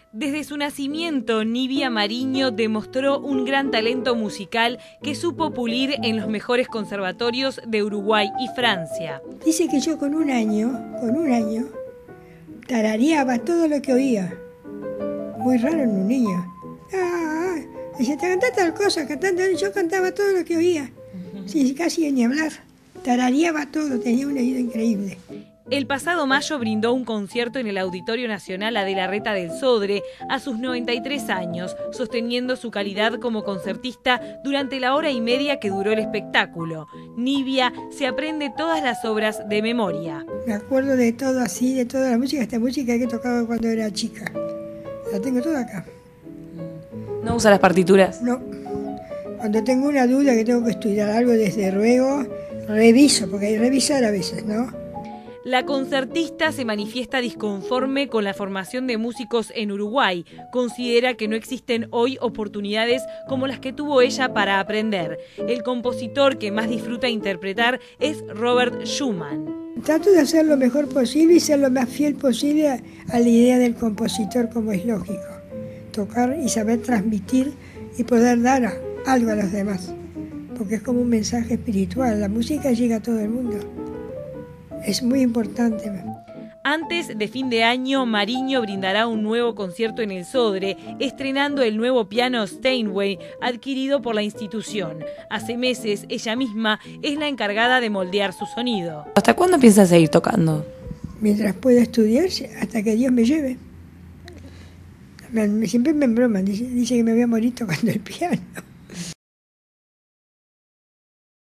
Desde su nacimiento, Nivia Mariño demostró un gran talento musical que supo pulir en los mejores conservatorios de Uruguay y Francia. Dice que yo con un año, tarareaba todo lo que oía. Muy raro en un niño. Dice, te cantás tal cosa, cantando. Yo cantaba todo lo que oía. Sí, casi ni hablar. Tarareaba todo, tenía un oído increíble. El pasado mayo brindó un concierto en el Auditorio Nacional Adela Reta del Sodre a sus 93 años, sosteniendo su calidad como concertista durante la hora y media que duró el espectáculo. Nivia se aprende todas las obras de memoria. Me acuerdo de todo así, de toda la música, esta música que tocaba cuando era chica. La tengo toda acá. ¿No usa las partituras? No. Cuando tengo una duda que tengo que estudiar algo desde luego, reviso, porque hay que revisar a veces, ¿no? La concertista se manifiesta disconforme con la formación de músicos en Uruguay. Considera que no existen hoy oportunidades como las que tuvo ella para aprender. El compositor que más disfruta interpretar es Robert Schumann. Trato de hacer lo mejor posible y ser lo más fiel posible a la idea del compositor, como es lógico. Tocar y saber transmitir y poder dar algo a los demás. Porque es como un mensaje espiritual. La música llega a todo el mundo. Es muy importante. Antes de fin de año, Mariño brindará un nuevo concierto en el Sodre, estrenando el nuevo piano Steinway, adquirido por la institución. Hace meses, ella misma es la encargada de moldear su sonido. ¿Hasta cuándo piensas seguir tocando? Mientras pueda estudiar, hasta que Dios me lleve. Siempre me embroman, dice que me voy a morir tocando el piano.